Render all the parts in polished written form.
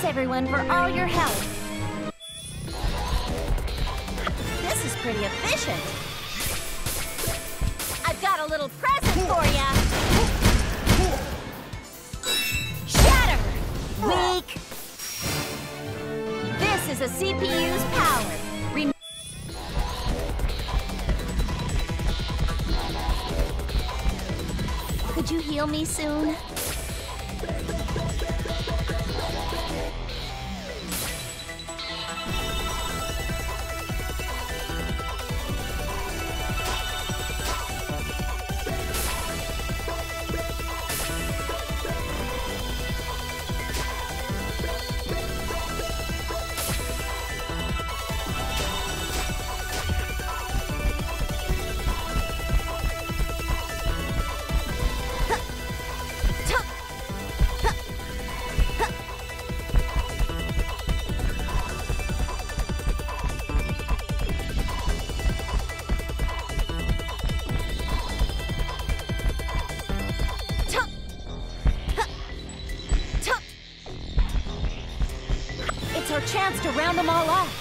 everyone for all your help. This is pretty efficient. I've got a little present for ya. Shatter! Weak! This is a CPU's power. Could you heal me soon? Our chance to round them all up.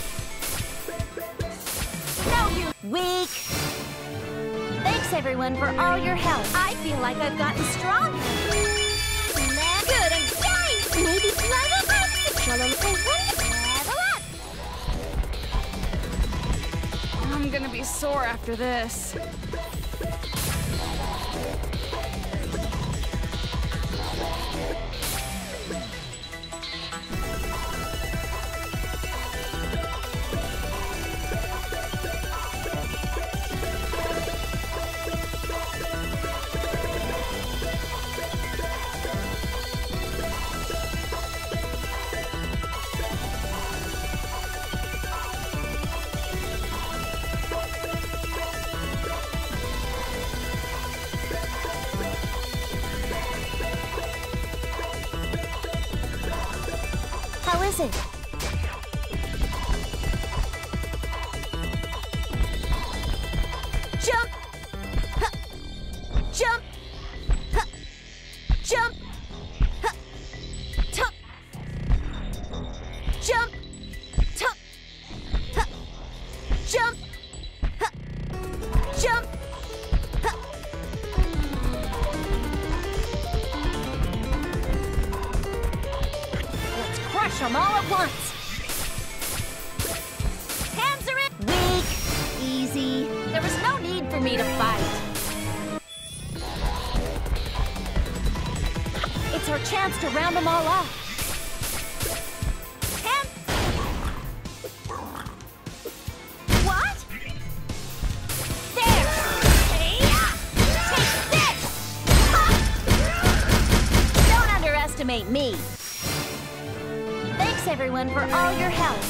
No, you weak! Thanks everyone for all your help. I feel like I've gotten stronger. Good and great! Maybe level up! Level up! I'm gonna be sore after this. How is it? Jump! Huh. Jump! Huh. Jump! Huh. Tup! Jump! Tup! Huh. Jump! Huh. Jump! Huh. Crush them all at once! Hands are in! Weak! Easy. There was no need for me to fight. It's our chance to round them all up. Hands... What? There! Take this! Ha! Don't underestimate me. Thanks everyone for all your help.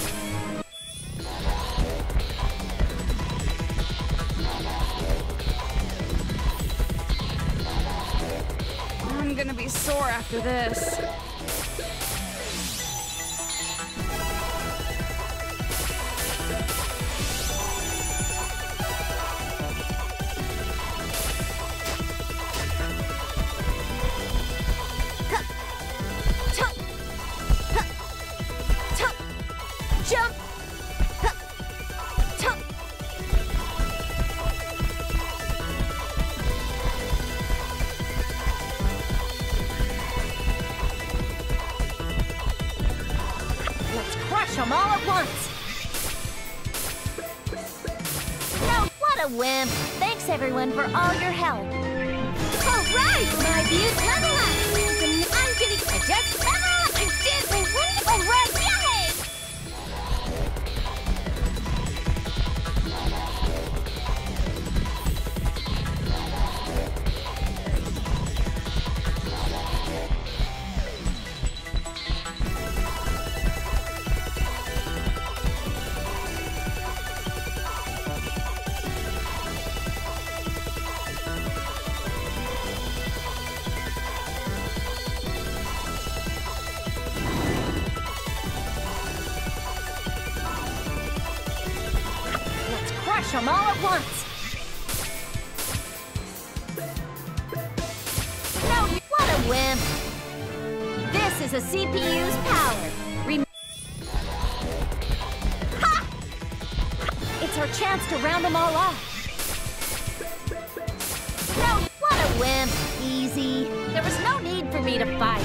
I'm gonna be sore after this. Jump! Tup! Let's crush them all at once! No, what a wimp! Thanks everyone for all your help. All right, my beaut, level up! I'm getting just level up! I did the wonderful red, yay! Crush them all at once! No, what a wimp! This This is a CPU's power. Ha! It's our chance to round them all off. No, what a wimp. Easy. There was no need for me to fight.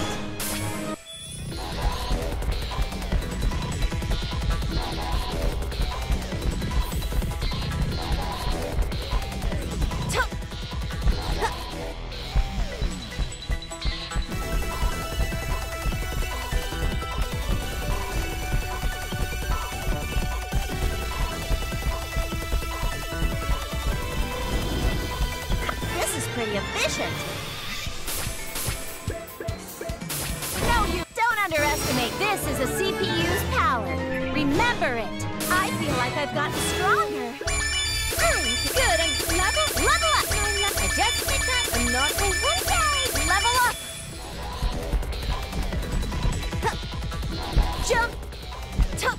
Pretty efficient. No, you don't underestimate. This is a CPU's power. Remember it. I feel like I've gotten stronger. Good, and level up. I just think I'm not for one day. Level up. Jump. Tup.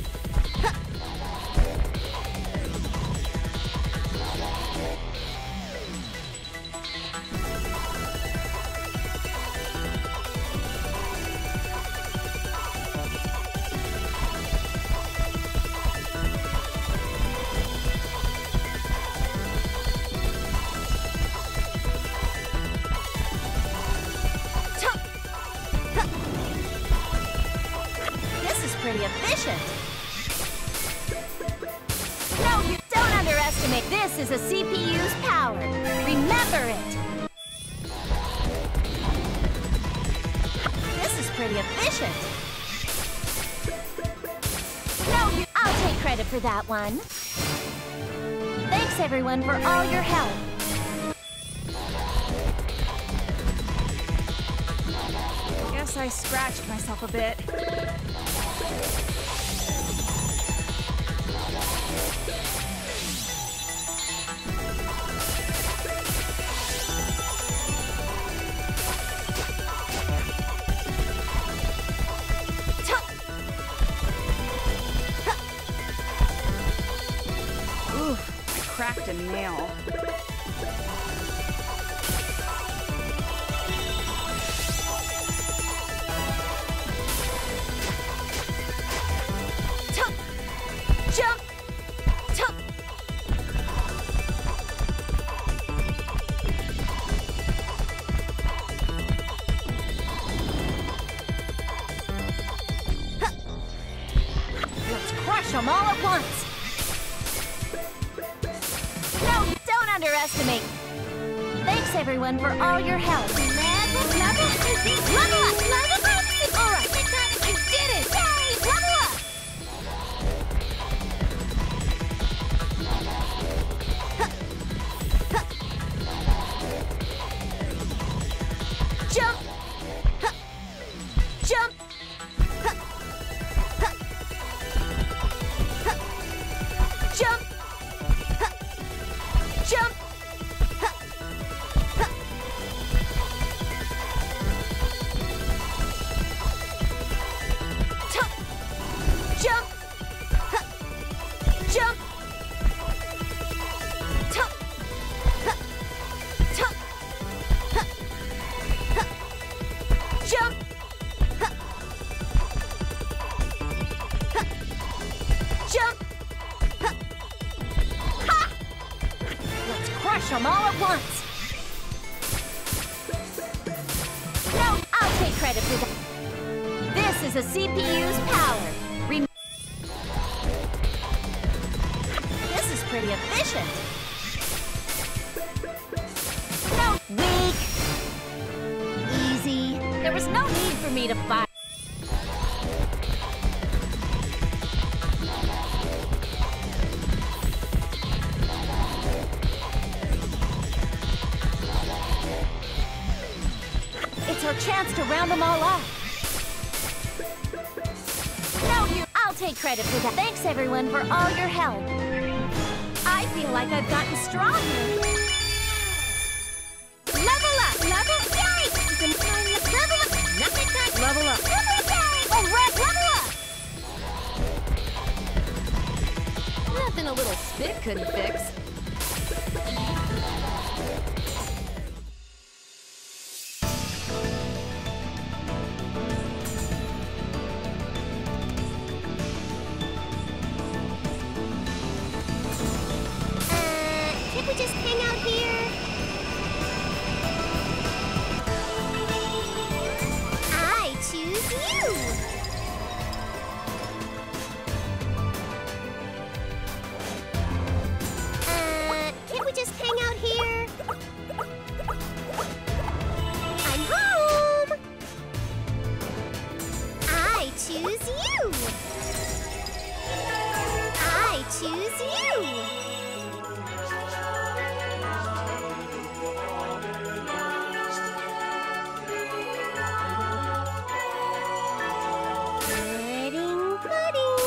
Pretty efficient. No, you don't underestimate. This is a CPU's power. Remember it. This is pretty efficient. No, I'll take credit for that one. Thanks, everyone, for all your help. Guess I scratched myself a bit. Oof, I cracked a nail. Jump! Tup! Let's crush them all at once! No, don't underestimate! Thanks, everyone, for all your help. Level up! All right, I did it! Yay! Level up! Jump! Jump! Jump! Jump! Jump! Jump! Jump! Jump! Ha! Let's crush them all at once. No, I'll take credit for that. This is a CPU's power. This is pretty efficient. No, weak. Easy. There was no need for me to fight. It's our chance to round them all off. No, I'll take credit for that. Thanks, everyone, for all your help. I feel like I've gotten stronger. Level up! Level up! Yay! Level up! Nothing time! Level up! Oh, Red, level up! Nothing a little spit couldn't fix. Pudding, pudding.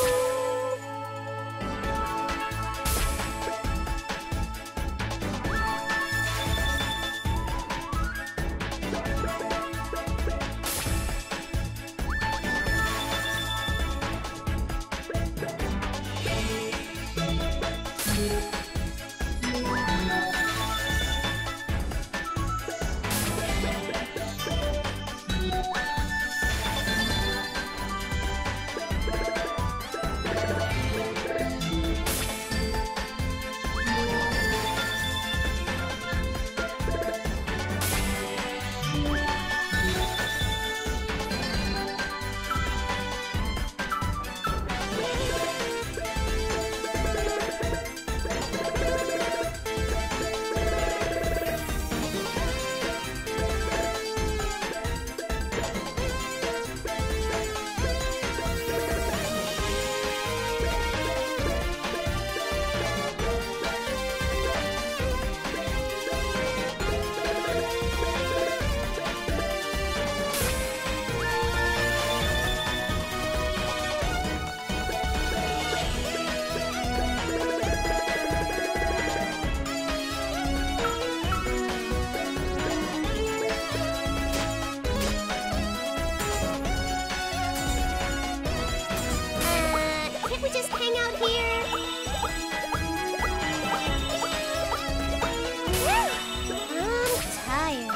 Can't we just hang out here? I'm tired.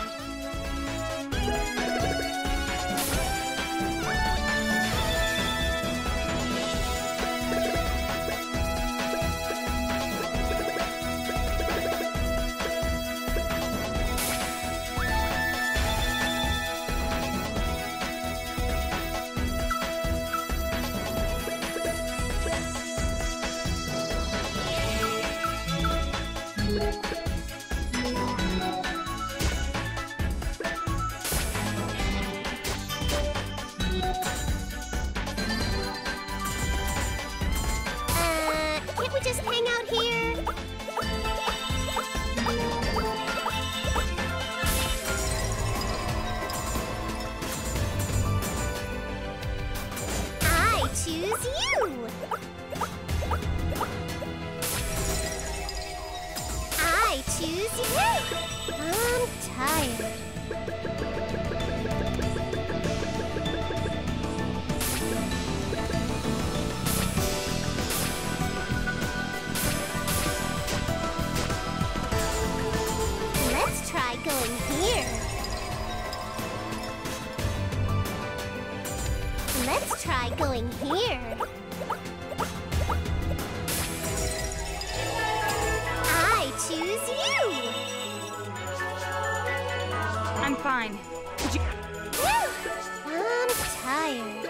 Can't we just hang out here? I choose you! I choose you! I'm tired. Let's try going here. Let's try going here. I choose you. I'm fine. Could you... I'm tired.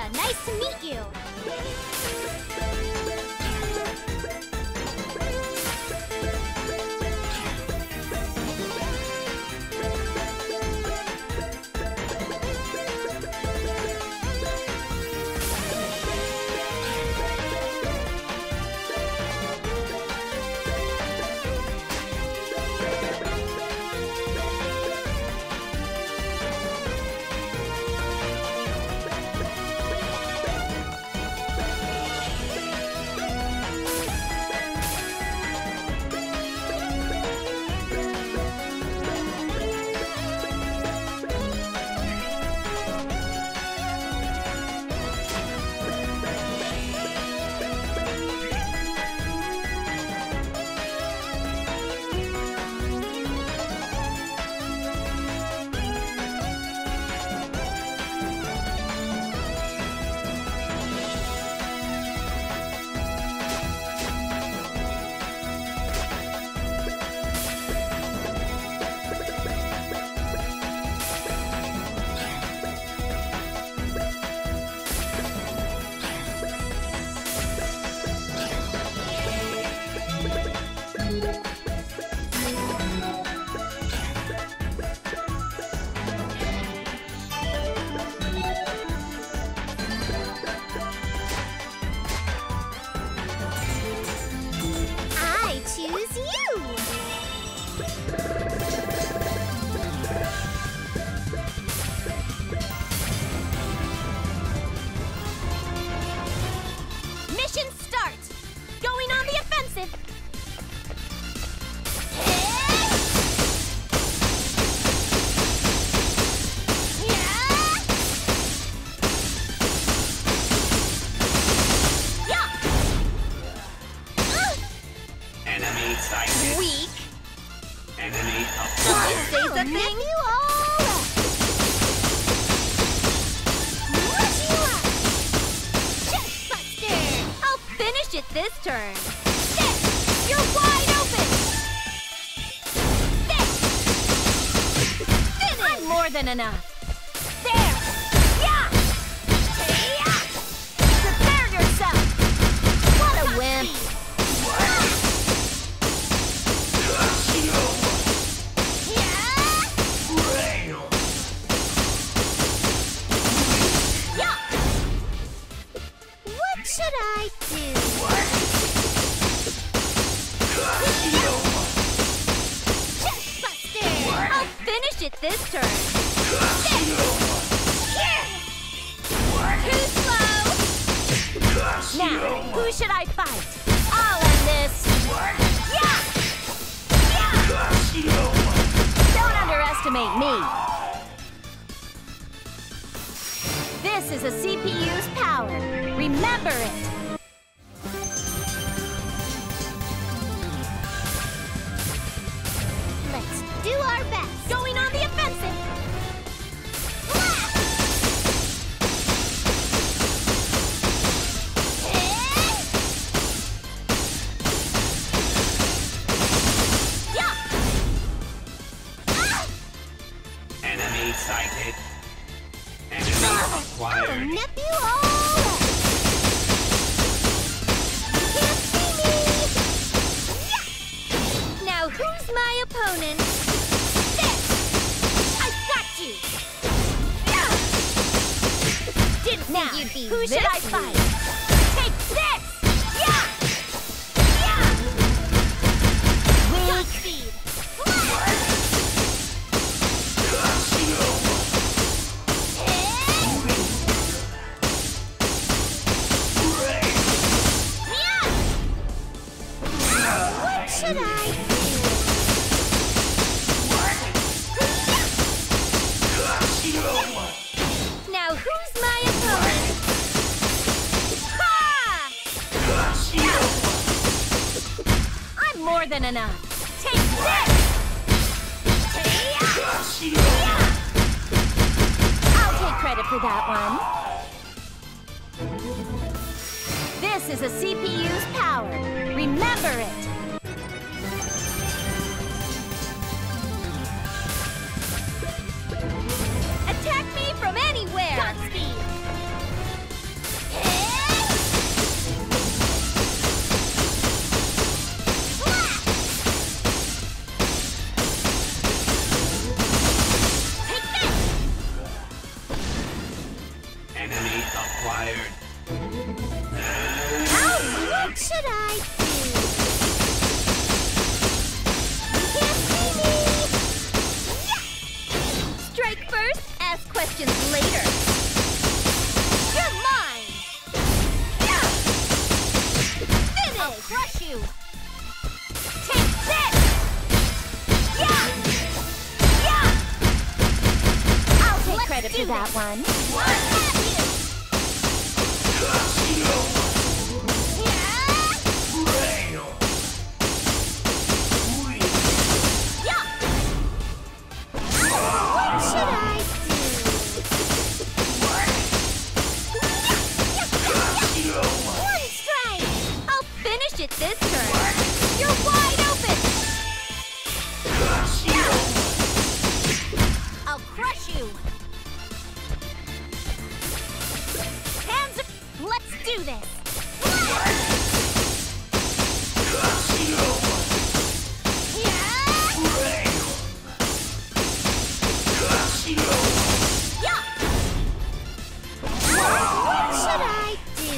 Aya, nice to meet you. Weak. Enemy Say the thing. You all up. What you up? Chest buster. I'll finish it this turn. This! You're wide open! This! Finish! I'm more than enough. There! Yeah! Yeah! Prepare yourself! What a wimp! What should I do? Chest buster. I'll finish it this turn. Too slow! Now, who should I fight? I'll end this! Yeah! Yeah! Don't underestimate me! This is a CPU's power. Remember it! Let's do our best. Going on the offensive! Yeah! Enemy sighted. Enemy acquired. Nephew all up. You can't see me. Yeah. Now who's my opponent? This! I got you! Yeah. Didn't Now, think you'd be who this should I weak. fight? Take this! Yeah! Yeah! Weak. Speed. What should I do? Now who's my opponent? Ha! I'm more than enough. Take this! I'll take credit for that one. This is a CPU's power. Remember it! Attack me from anywhere! Godspeed. acquired. How what should I do? You can't see me! Strike first, ask questions later. You're mine! Finish! I'll crush you! Take this! I'll take credit for that one. I'll have you! What should I do? One strike! I'll finish it this turn. You're wide open! I'll crush you! Hands up! Let's do this! What should I do?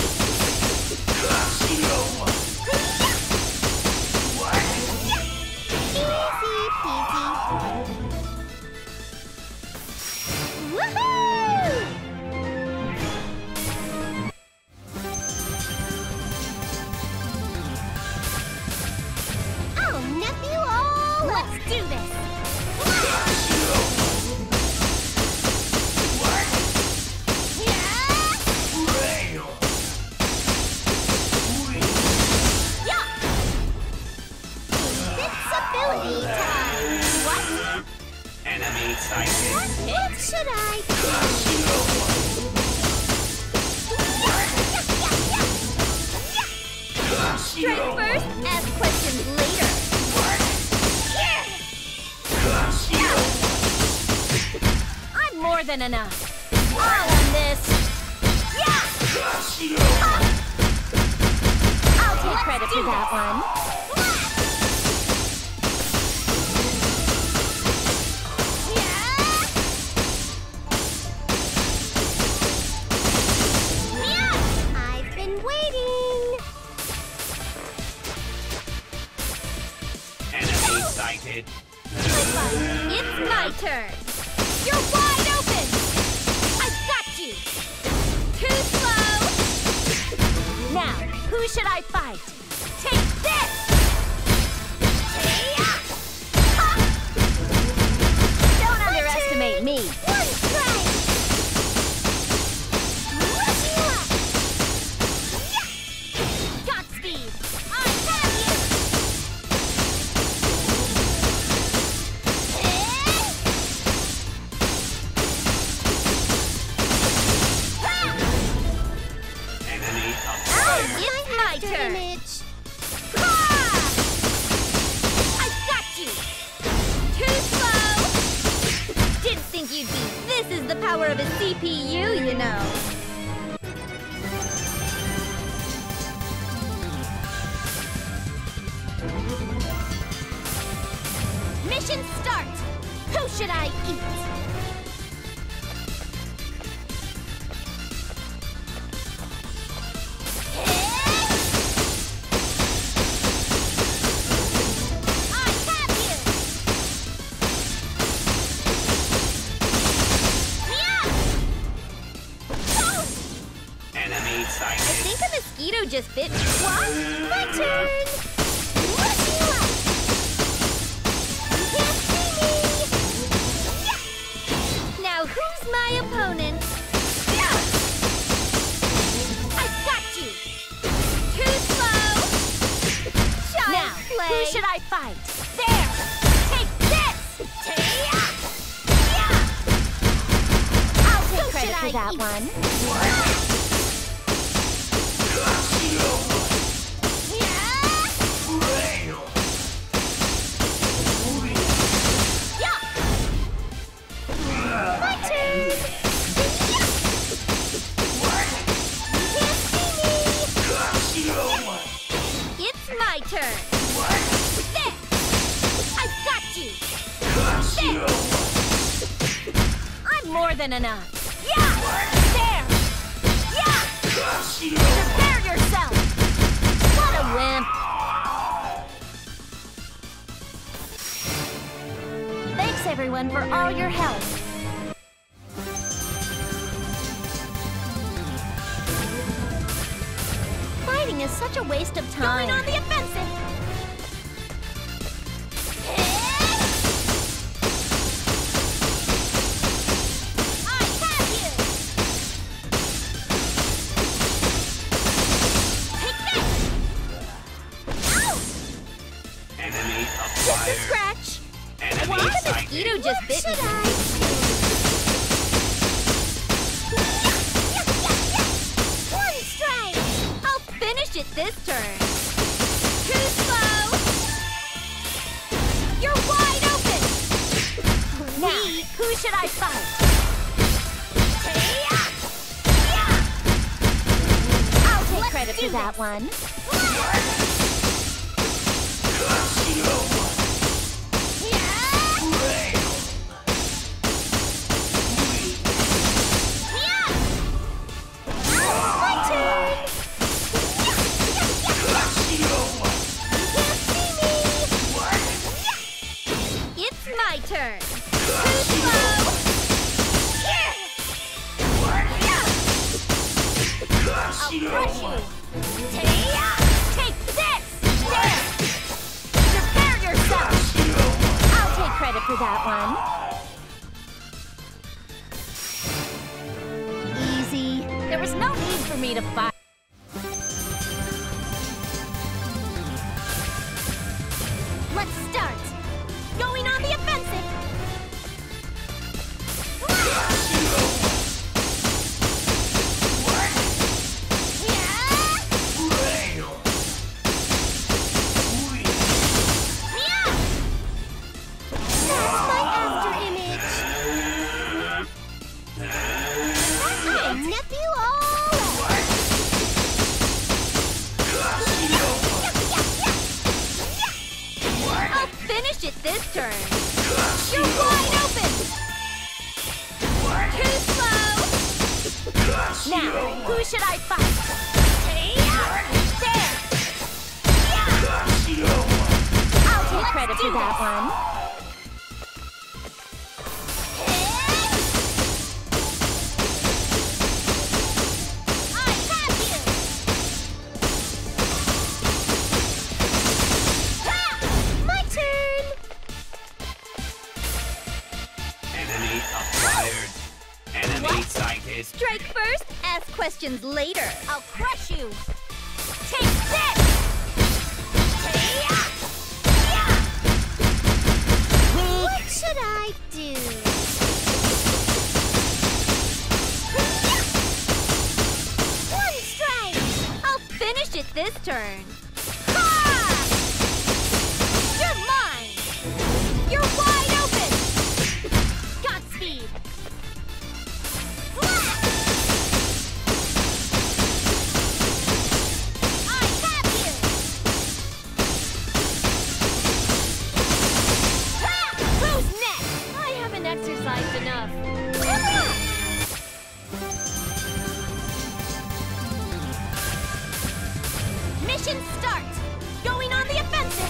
Easy peasy. Woohoo! I'll nip you all. Let's do this. Invincibility time. What? Enemy sighted. What should I do? Strike first, ask questions later. I'm more than enough. All on this. I'll take credit for that one. I've been waiting. Enemy sighted. It's my turn. You're wide open. I've got you. Too slow. Now, who should I fight? Take this. Don't underestimate me. One strike. Godspeed. I have you. Enemy Oh, acquired. it's my turn. I've got you. Too slow. Didn't think you'd be. This is the power of a CPU, you know. Mission start. Who should I eat? I have you! Enemy I sighted. think a mosquito just bit me. What? My turn! What do you like? You can't see me! Now who's my opponent? I've got you! Too slow! Now, who should I fight? There! Take this! I'll take credit for that one. My turn! It's my turn! There! I've got you! There! I'm more than enough! Yeah! There! Prepare yourself! What a wimp! Thanks everyone for all your help. Fighting is such a waste of time. Going on the offensive! Just a scratch. Enemy What? The sighted. mosquito just bit me. One strike. I'll finish it this turn. Too slow. You're wide open. Now, who should I fight? I'll take credit for that one. My turn. Too slow. I'll crush you. Take this. There. Prepare yourself. I'll take credit for that one. Easy. There was no need for me to fight. Let's start. Going on the offensive! That's my after image! My nephew all I'll finish it this turn! You're wide open! Too slow! Now, who should I fight? There! I'll take credit for that one. I have you! My turn! Enemy acquired. Enemy sighted. Strike first, ask questions later. I'll crush you. Take this! What should I do? One strike! I'll finish it this turn. Ha! You're mine! You're wide open! Godspeed! I have you! Who's next? I haven't exercised enough. Mission start! Going on the offensive!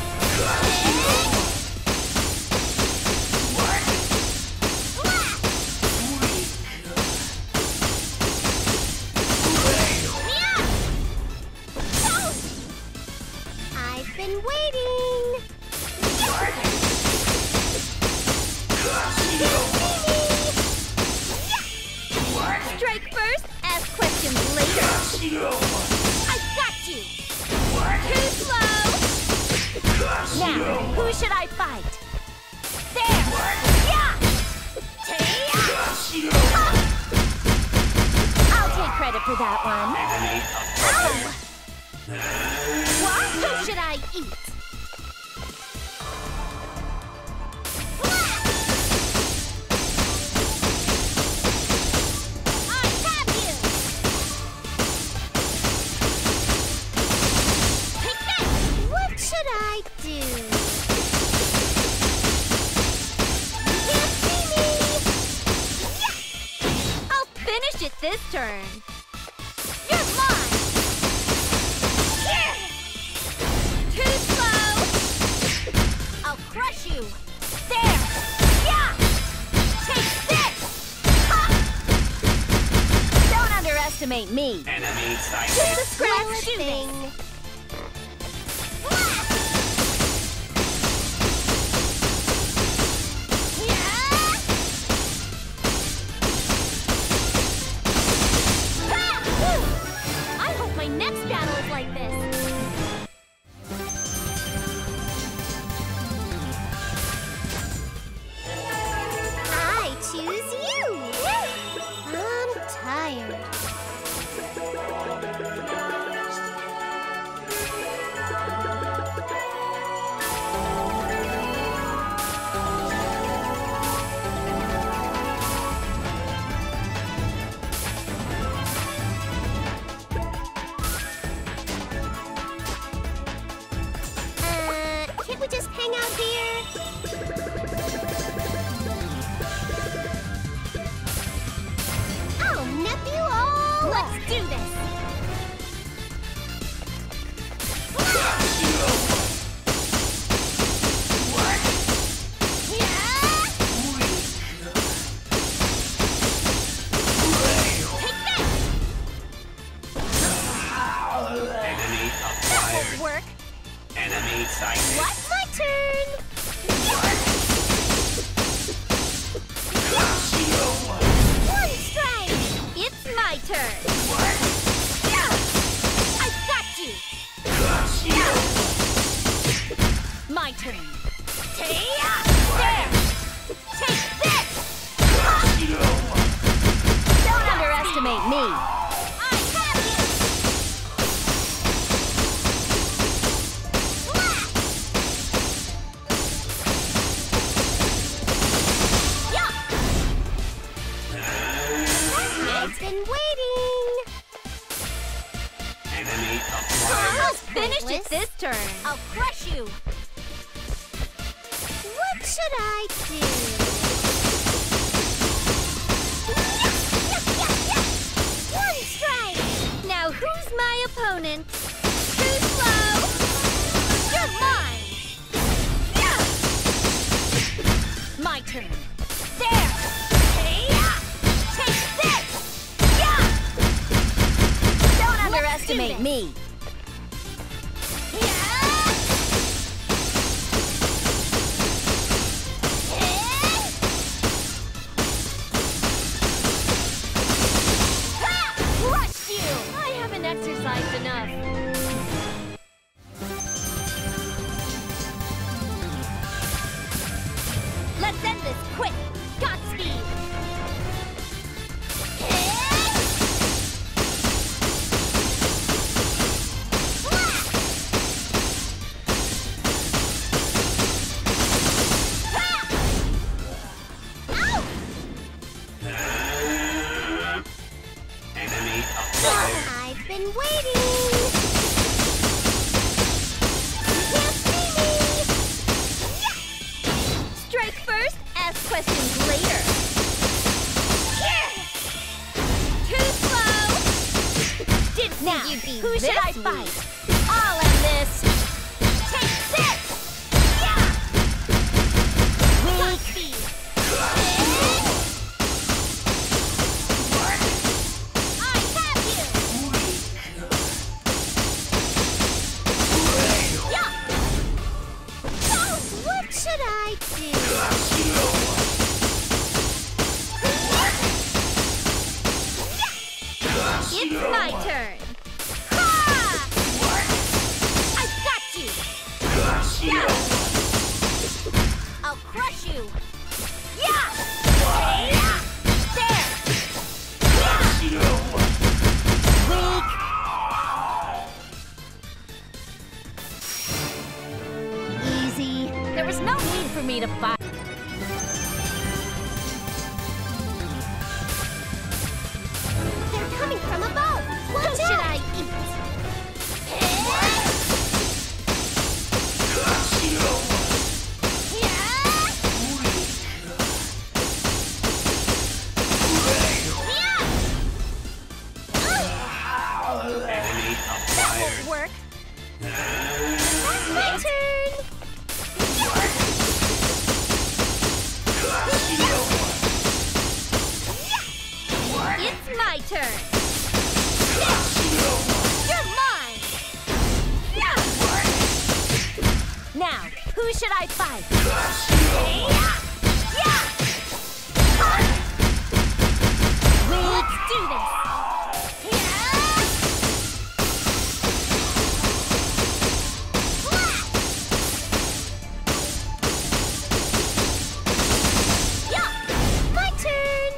I've been waiting! Strike first, ask questions later. I got you! Too slow! Now, who should I fight? There! Yeah! I'll take credit for that one. Enemy acquired. What? Who should I eat? I have you! Take this! What should I do? You can't see me! I'll finish it this turn. underestimate me. Enemy Just a sighted. scratch thing. I hope my next battle is like this. I choose you. I'm tired. Can't we just hang out here? I'll nip you all. Let's do this. Enemy acquired. Work. Enemy sighted. What? My turn. One strike. It's my turn. I've got you. My turn. There. Take this. Don't underestimate me. I have you. I've been waiting. Enemy acquired. Almost Finished it this turn. I'll crush you. What should I do? One strike. Now who's my opponent? Too slow. You're mine. My turn. There. Take this. Don't underestimate me. Crush you. I haven't exercised enough. Let's end this quick. Godspeed. Enemy acquired. I've been waiting. You can't see me. Strike first, ask questions later. Too slow. Didn't Now, think you'd be who should this I weak. fight? I'll end this. Take this. Godspeed. I have you. Oh, what should I do? It's my turn. I've got you. I'll crush you. Yeah. There. Easy. There was no need for me to fight. They're coming from above. What should I eat? Enemy acquired. Work. That's my turn. It's my turn. You're mine! Now, who should I fight? Let's do this! My turn!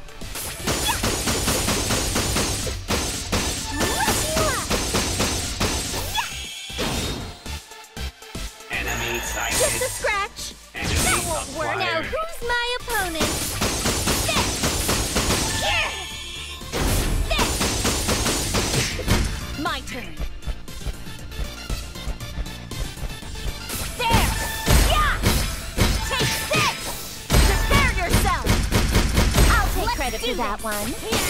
Enemy Just a sighted. scratch! Enemy That won't work! Now, acquired. who's my opponent? My turn. There! Yeah! Take this! Prepare yourself! I'll take credit for that one.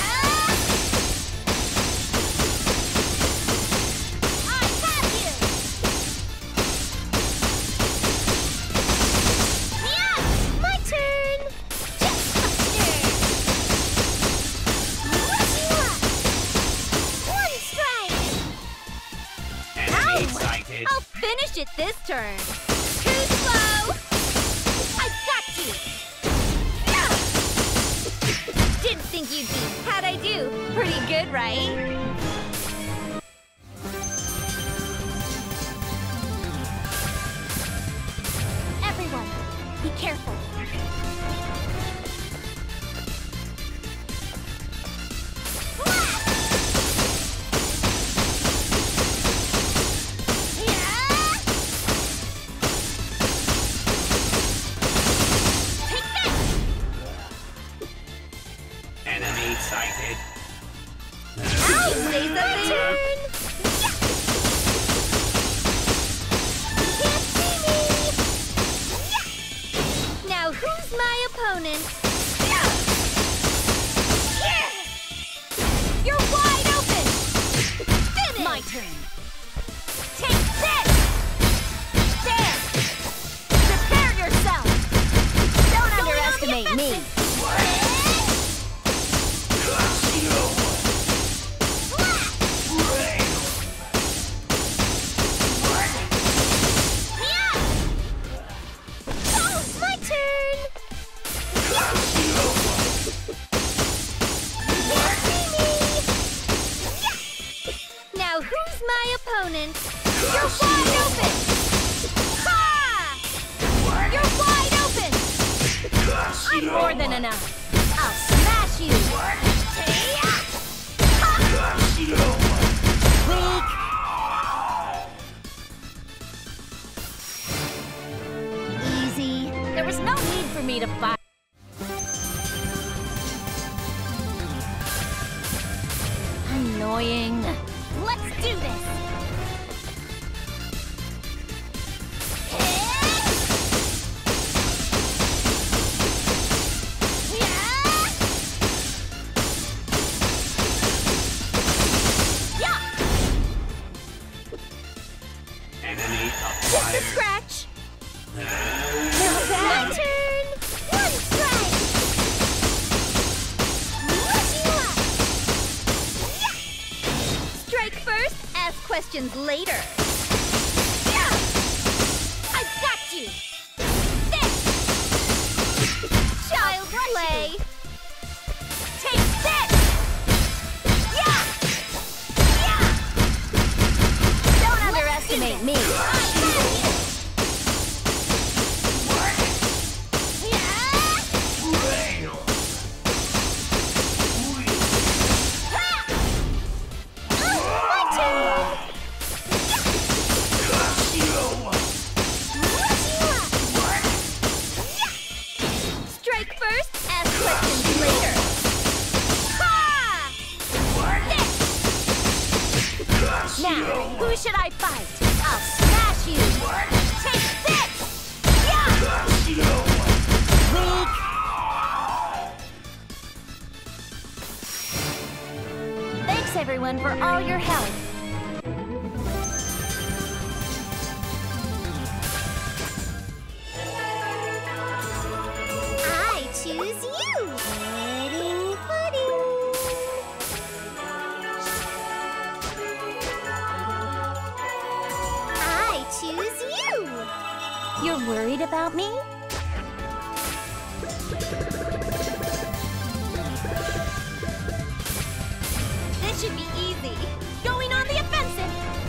I have you! Yeah! My turn! One strike! Enemy Ow! sighted. I'll finish it this turn. Too slow! I've got you! Didn't think you'd be. How'd I do? Pretty good, right? Everyone, be careful. Enemy sighted. Say something. Can't see me. Now who's my opponent? You're wide open. Finish. My turn. Take this. There. Prepare yourself. Don't underestimate me. My turn! Now who's my opponent? You're wide open! Ha! You're wide open! I'm more than enough. I'll smash you! Weak. Easy. There was no need for me to fight. Annoying. Let's do this. Enemy Just a acquired. scratch. My turn. One strike. Strike first, ask questions later. I've got you. This. Child play. Take this. Yeah. Don't underestimate me. Strike first, ask questions later. Ha! This. Now, who should I fight? I'll smash you. Take this. Yeah. Weak. Thanks everyone for all your help. I choose you. Pudding, pudding. worried about me? This should be easy. Going on the offensive.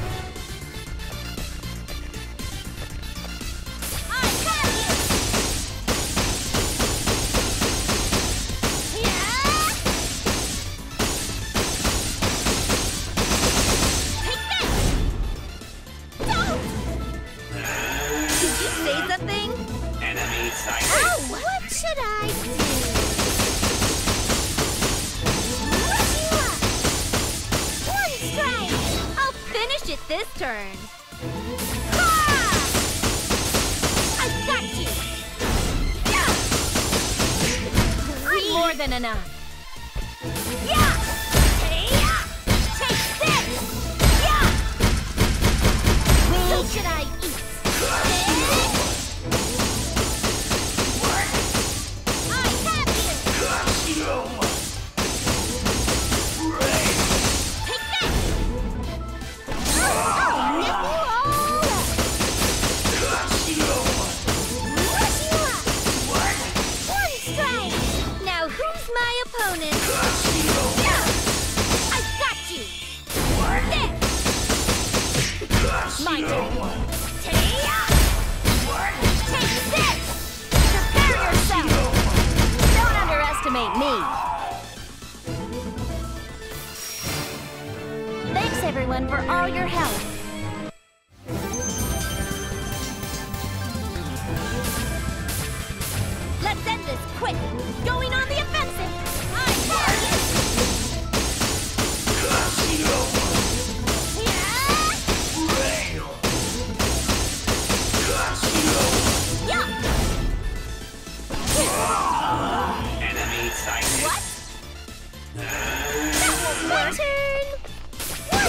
I have you. Yeah. Take this. Don't. Did you say something? Enemy sighted. Oh, what should I do? One strike! I'll finish it this turn. Ha! I got you! Yeah! I'm more than enough. Yeah! Hey-ya! Take this! Yeah! Who should I eat? I have you! Take this! I'll nip you all up! Wash you up! One strike! Now who's my opponent? Yeah! I got you! This! My turn! Take-ya! Take this! Prepare yourself! Don't underestimate me! Thanks everyone for all your help. Let's end this quick! Going on the offensive! I have you! Yeah! Enemy sighted. What? That won't work! Turn! One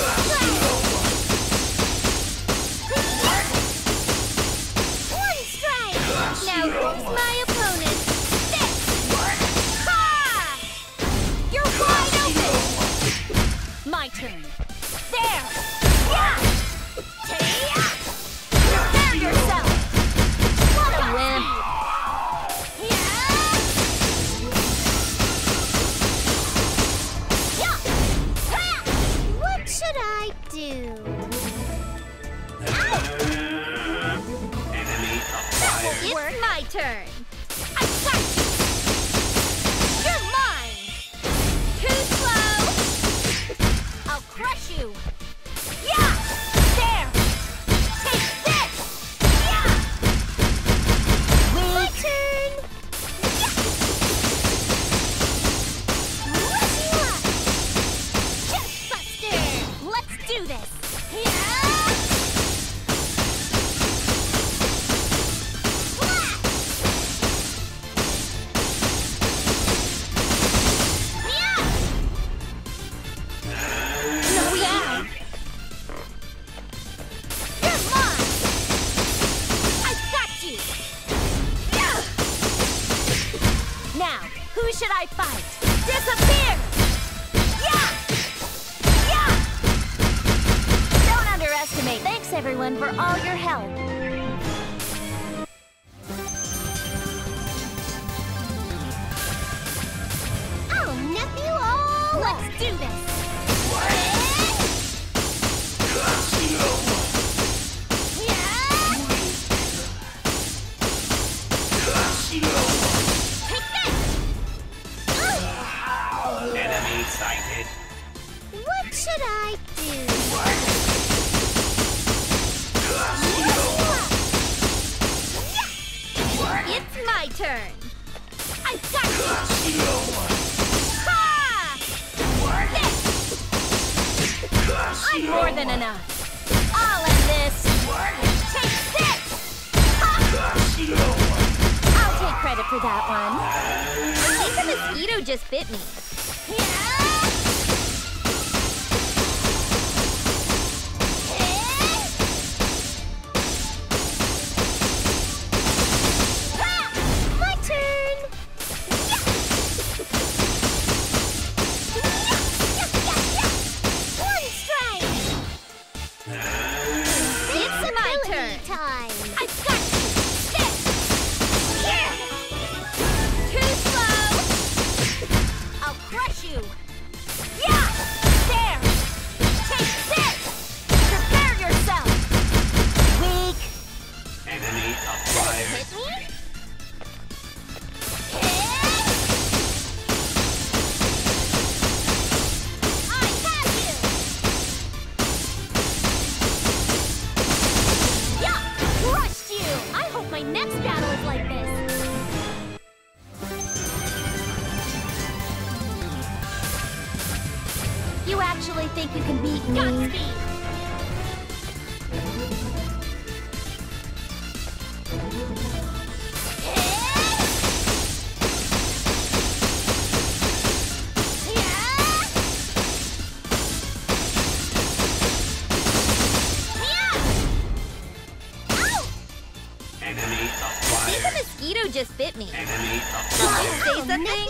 strike! Now who's my opponent? This! Ha! You're wide open! My turn. There! Yeah! Ta-ya! Prepare yourself! What a wimp! Yeah! What should I do? Enemy acquired. It's my turn. I got you. You're mine. Too slow. I'll crush you. Yeah. There. Take this. Yeah. My turn. Yeah. Wash you up. Chest buster. Let's do this. Yeah. Now, who should I fight? Disappear! Yeah! Yeah! Don't underestimate. Thanks everyone for all your help. I'll nip you all. Let's do this. Enemy sighted. What should I do? It's my turn. I got you. Ha! This. I'm more than enough. I'll end this. Take this. Ha! I'll take credit for that one. I think the mosquito just bit me. My turn. One strike. It's my turn. Time. I've got you. You actually think you can beat me? Godspeed! Enemy I think a acquired. mosquito just bit me. Enemy Did acquired. you say something?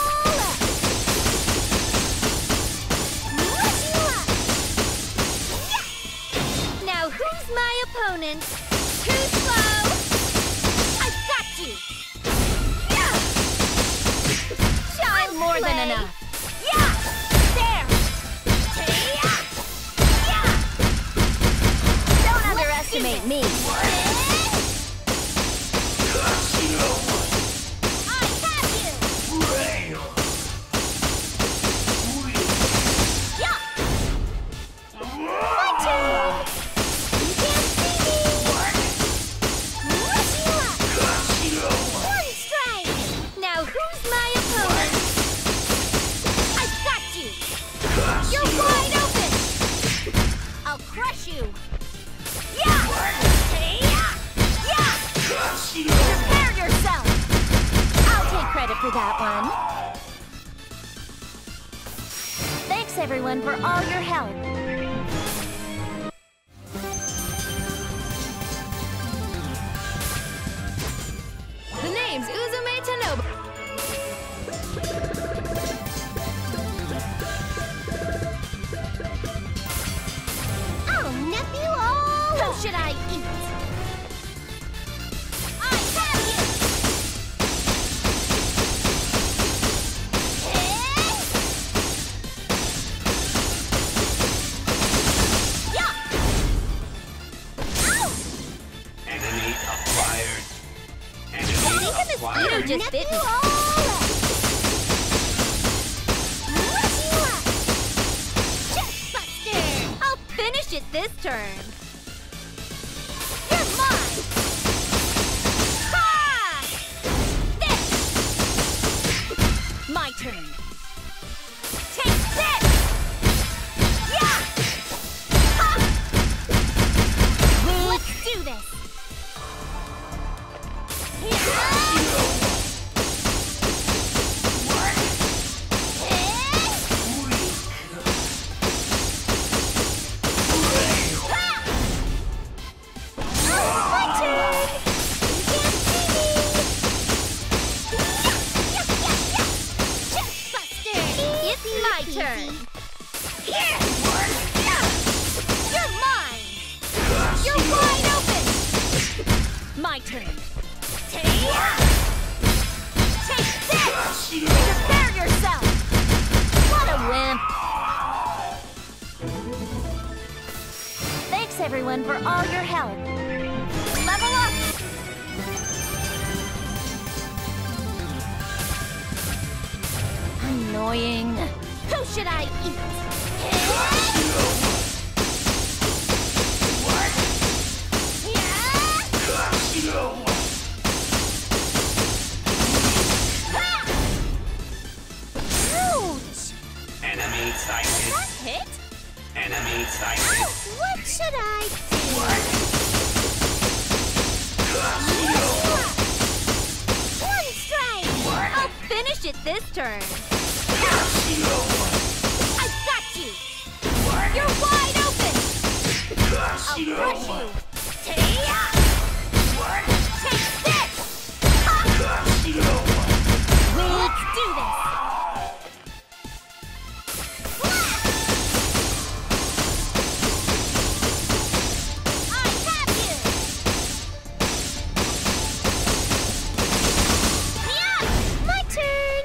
Now who's my opponent? Too slow! I've got you! I'm more than enough. Yeah! There! Don't underestimate me. I have you! Yeah! My turn! You can't see me! One strike! Now who's my opponent? I've got you! You're wide open! I'll crush you! Yeah! Yeah! Prepare yourself! I'll take credit for that one. Thanks everyone for all your help. The name's Uzume Tanobu. I'll nip you all! Who should I eat? I have you! Yeah! Ow! Enemy acquired. I Enemy think a mosquito acquired. just bit me. Chestbuster! I'll finish it this turn. You're mine! Ha! This! My turn. Take this! Yeah! Ha! Let's do this! It's my turn. You're mine. You're wide open. My turn. Take this! Prepare yourself! What a wimp! Thanks everyone for all your help. Level up! Annoying. Who should I eat? Ouch! Enemy sighted. That hit? Enemy sighted. What should I do? One strike! I'll finish it this turn. I've got you! You're wide open! I'll crush you! Take this! Let's do this! I have you! Yeah! My turn!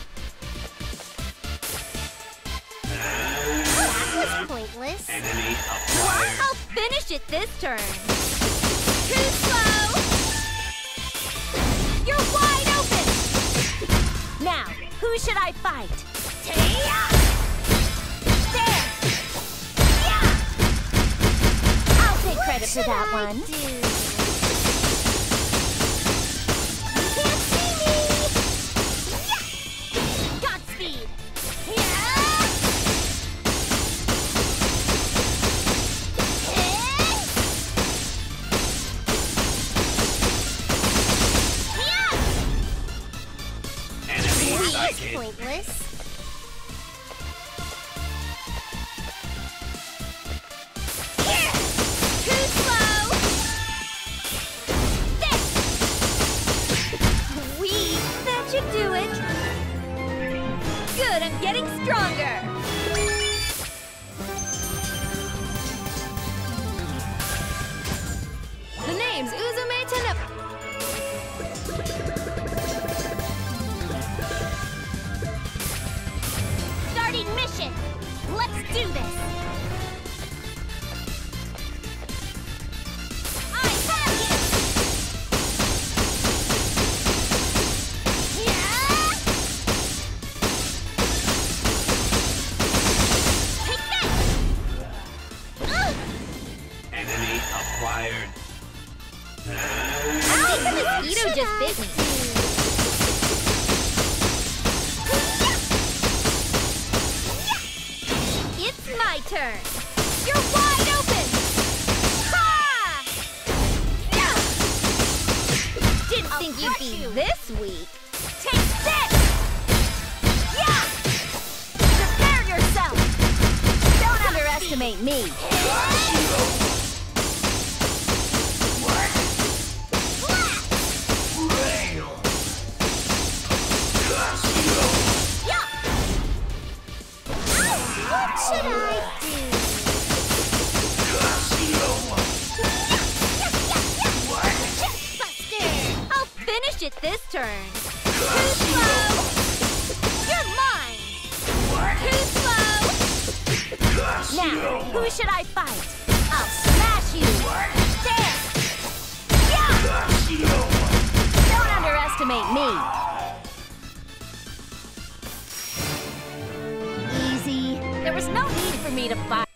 That was pointless. Enemy acquired. I'll finish it this turn. Too slow! You're wide open! Now, who should I fight? There! Yeah! I'll take credit for that one. You can't see me! Yeah! Godspeed! Yeah! It's my turn. You're wide open. Ha! Yeah! Didn't think you'd be this weak. Take this! Yeah! Prepare yourself! Don't underestimate me. What should I do? Buster! I'll finish it this turn. Too slow! You're mine! Too slow! Now, who should I fight? I'll smash you! There! Yeah! Don't underestimate me! There was no need for me to fight.